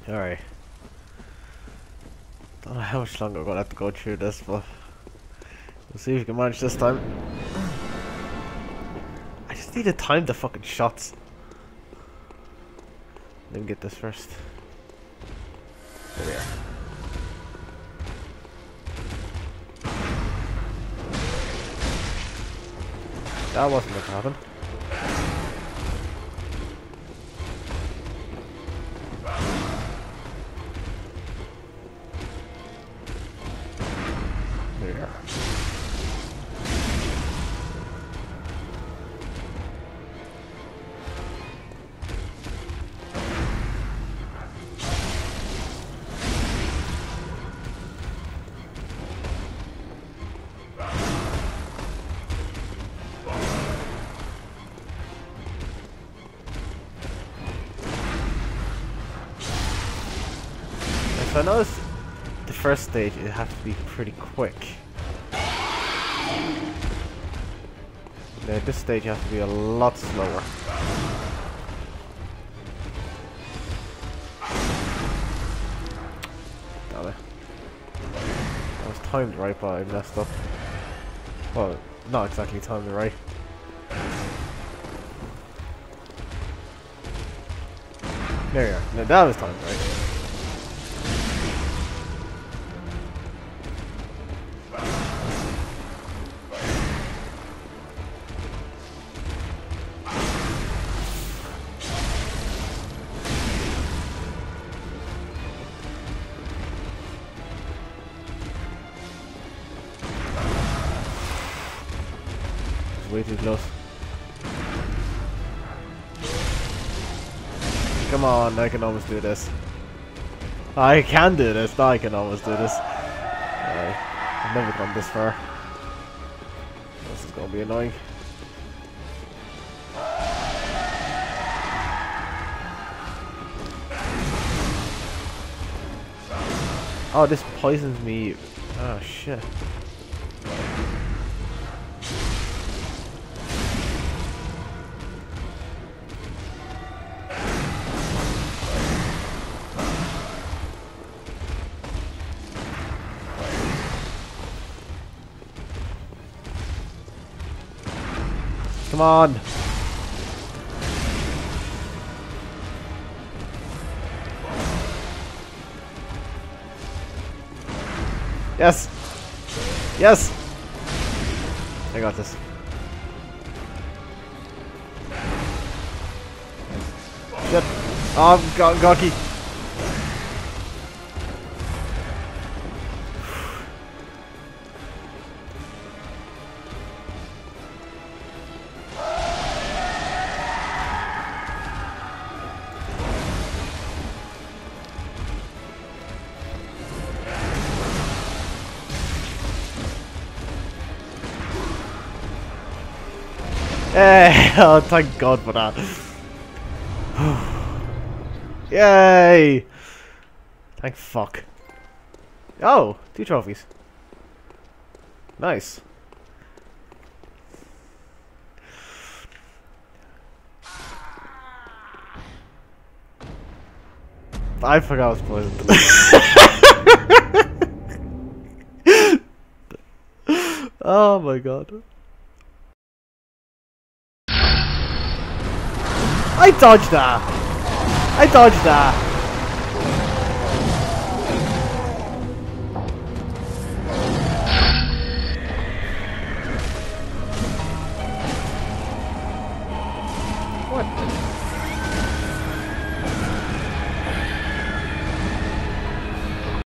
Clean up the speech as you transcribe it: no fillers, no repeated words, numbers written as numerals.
Alright. Don't know how much longer we're gonna have to go through this, but we'll see if we can manage this time. I just need to time the fucking shots. Let me get this first. There we are. That wasn't what happened. There we are. So I noticed the first stage it has to be pretty quick. Now this stage has to be a lot slower. Damn it. I was timed right, but I messed up. Well, not exactly timed right. There you are. Now that was timed right. Way too close. Come on, I can almost do this. I can do this. I can almost do this. I've never gone this far. This is gonna be annoying. Oh, this poisons me. Oh shit. Come on! Yes! Yes! I got this. Shit! Oh, I'm gawky! Oh, thank God for that. Yay! Thank fuck. Oh, 2 trophies. Nice. I forgot I was poisoned. Oh my God. I dodged that! I dodged that!